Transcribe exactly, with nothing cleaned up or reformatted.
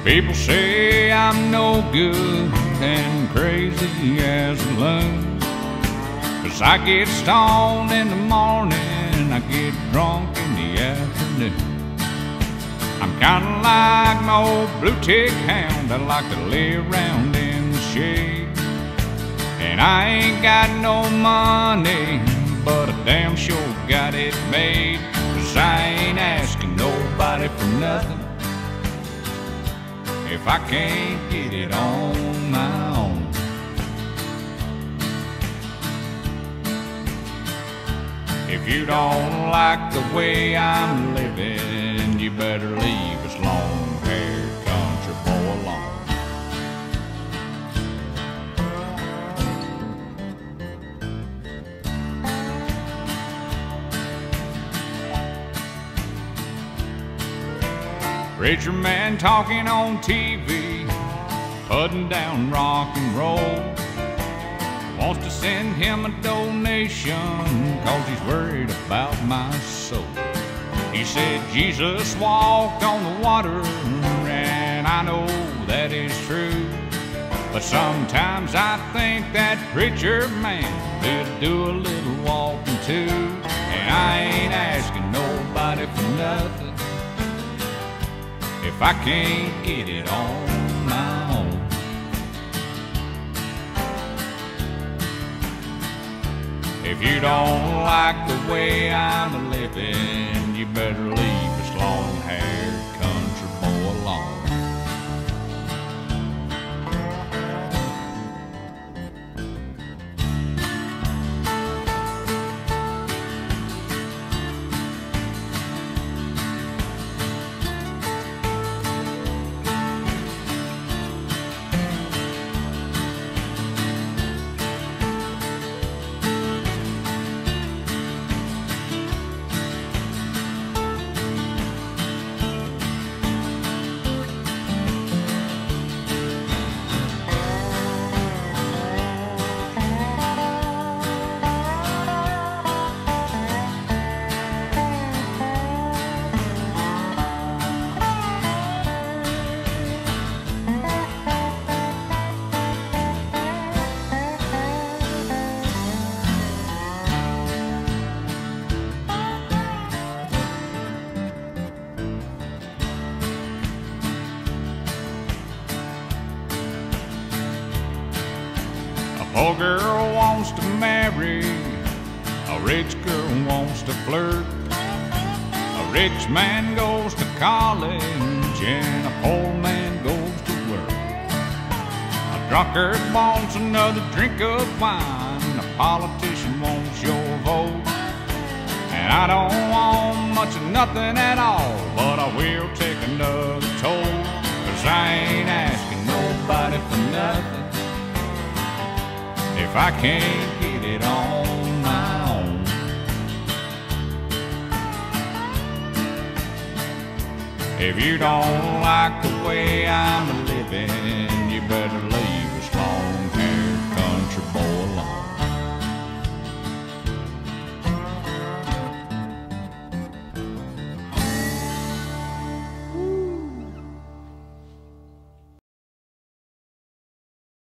People say I'm no good and crazy as a loon, 'cause I get stoned in the morning, I get drunk in the afternoon. I'm kinda like my old blue tick hound, I like to lay around in the shade. And I ain't got no money, but I damn sure got it made, 'cause I ain't asking nobody for nothing if I can't get it on my own. If you don't like the way I'm living, you better leave this long-haired country boy alone. Preacher man talking on T V, putting down rock and roll, wants to send him a donation 'cause he's worried about my soul. He said Jesus walked on the water, and I know that is true, but sometimes I think that preacher man could do a little walking too. And I ain't asking nobody for nothing if I can't get it on my own. If you don't like the way I'm living, you better leave this long-haired country boy alone. A poor girl wants to marry, a rich girl wants to flirt. A rich man goes to college and a poor man goes to work. A drunkard wants another drink of wine, a politician wants your vote. And I don't want much of nothing at all, but I will take another toll, 'cause I ain't asking nobody for nothing if I can't get it on my own. If you don't like the way I'm living, you better